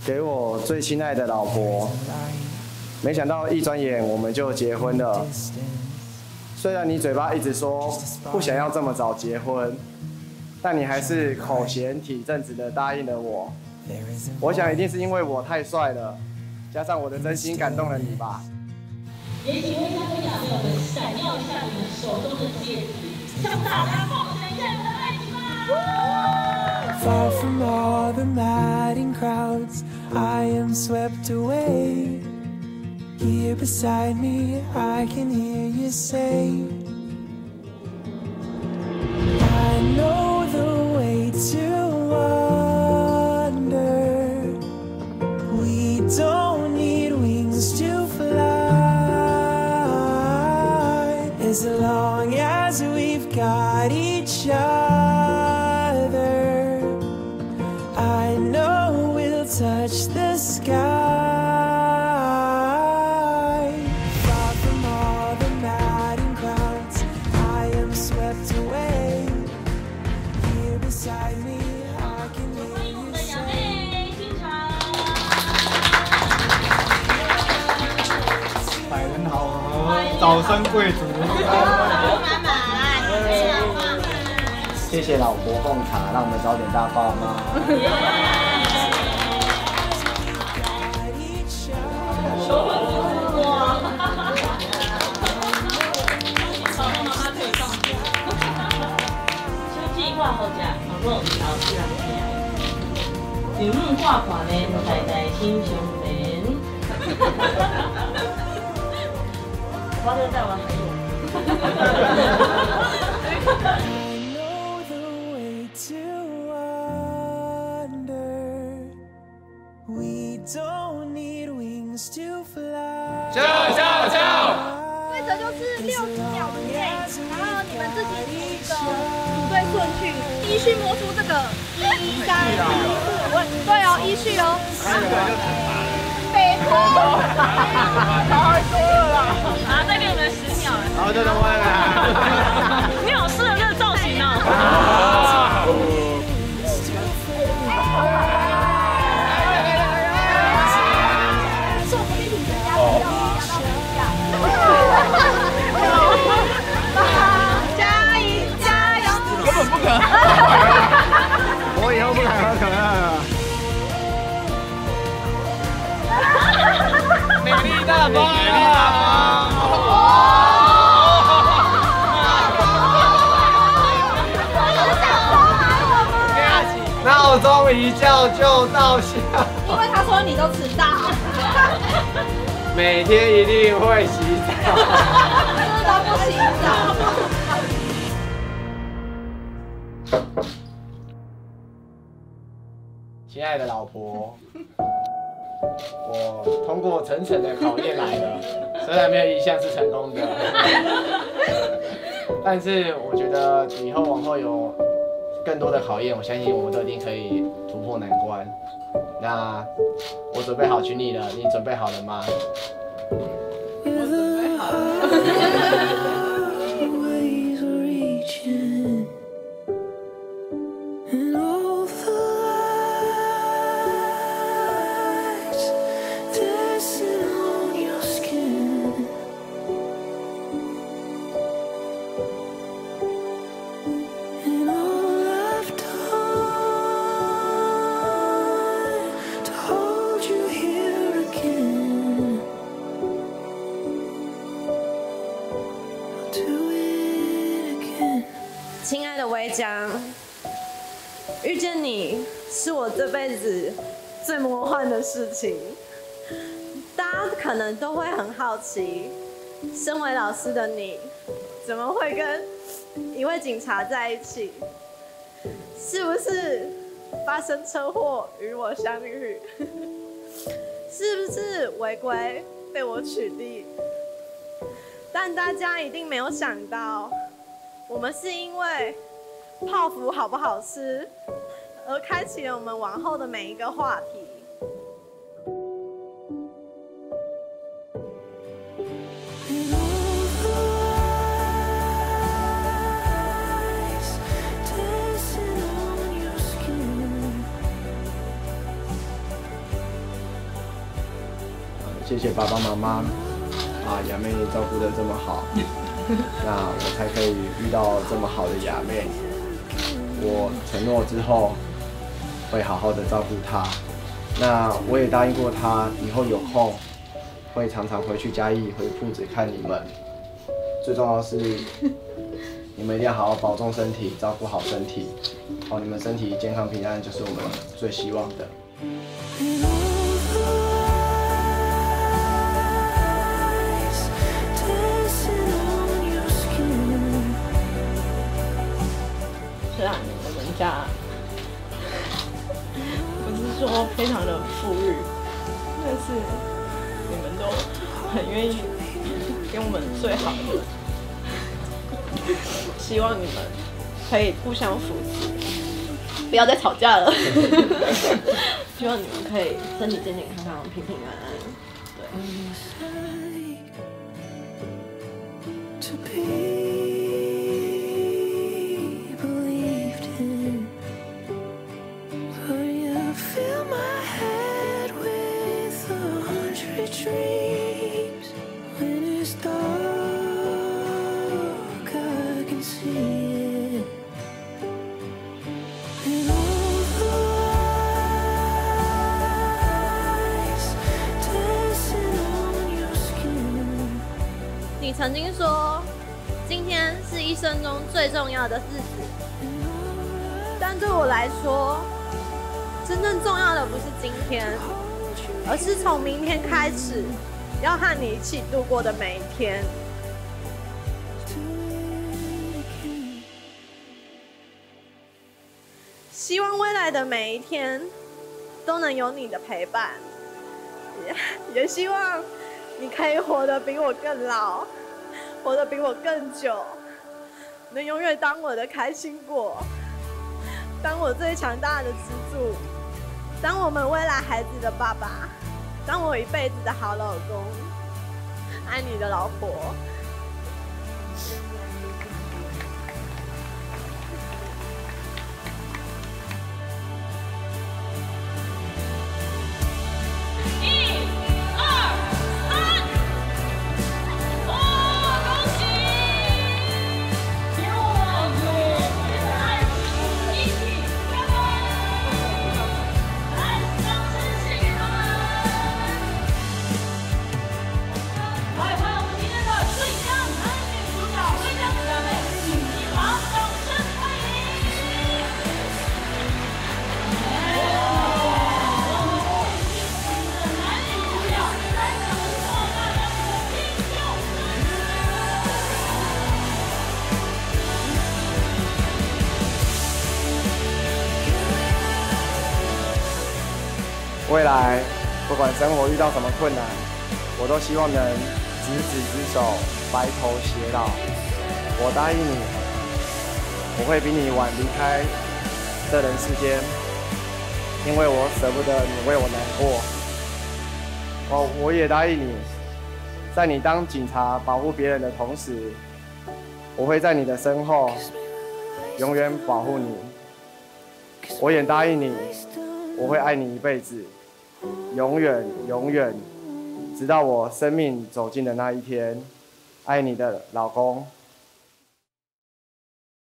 给我最亲爱的老婆，没想到一转眼我们就结婚了。虽然你嘴巴一直说不想要这么早结婚，但你还是口嫌体正直的答应了我。我想一定是因为我太帅了，加上我的真心感动了你吧。 也请为他分享给我们闪耀一下你们手中的戒指，向大家奉献一下你们的爱情吧。 Far from all the madding crowds, I am swept away. Here beside me, I can hear you say, I know the way to wonder. We don't need wings to fly, as long as we've got each other. I know we'll touch the sky. Far from all the madding crowds, I am swept away. Here beside me, I can hear you say. 百人好合，早生贵族。 谢谢老婆奉茶，让我们早点大爆吗？ 手指我好食，我有头自然听。上门挂看呢，代代亲相连。我就在玩还有。 We don't need wings to fly. 叫！ 规则就是60秒之内，然后你们自己组一个组队顺序，依序摸出这个1、3、4、5，对哦，依序哦。没错。太多了啦！ 啊，再给我们10秒。 好，就等我了。 你好适合这个造型哦。 我以后不敢喝可乐了。美丽大方，美丽大方。闹钟一叫就到校。 因为他说你都迟到。 每天一定会洗澡。 真的不洗澡。 亲爱的老婆，我通过层层的考验来了，虽然没有一项是成功的，但是我觉得以后往后有更多的考验，我相信我们都一定可以突破难关。那我准备好娶你了，你准备好了吗？ 我准备好了。 亲爱的维江，遇见你是我这辈子最魔幻的事情。大家可能都会很好奇，身为老师的你，怎么会跟一位警察在一起？是不是发生车祸与我相遇？是不是违规被我取缔？但大家一定没有想到，我们是因为泡芙好不好吃，而开启了我们往后的每一个话题。 谢谢爸爸妈妈把雅妹照顾得这么好，那我才可以遇到这么好的雅妹。我承诺之后会好好的照顾她。那我也答应过她，以后有空会常常回去嘉义回铺子看你们。最重要的是，你们一定要好好保重身体，照顾好身体。哦，你们身体健康平安就是我们最希望的。 虽然我们家不是说非常的富裕，但是你们都很愿意给我们最好的，希望你们可以互相扶持，不要再吵架了。希望你们可以身体健健康康、平平安安。对。 Dreams when it's dark, I can see it. And all the lights dancing on your skin. 你曾经说，今天是一生中最重要的日子，但对我来说，真正重要的不是今天。而是从明天开始，要和你一起度过的每一天。希望未来的每一天都能有你的陪伴，也希望你可以活得比我更老，活得比我更久，能永远当我的开心果，当我最强大的支柱。当我们未来孩子的爸爸，当我一辈子的好老公，爱你的老婆。 未来不管生活遇到什么困难，我都希望能执子之手，白头偕老。我答应你，我会比你晚离开这人世间，因为我舍不得你为我难过。我也答应你，在你当警察保护别人的同时，我会在你的身后永远保护你。我也答应你，我会爱你一辈子。永远永远，直到我生命走尽的那一天，爱你的老公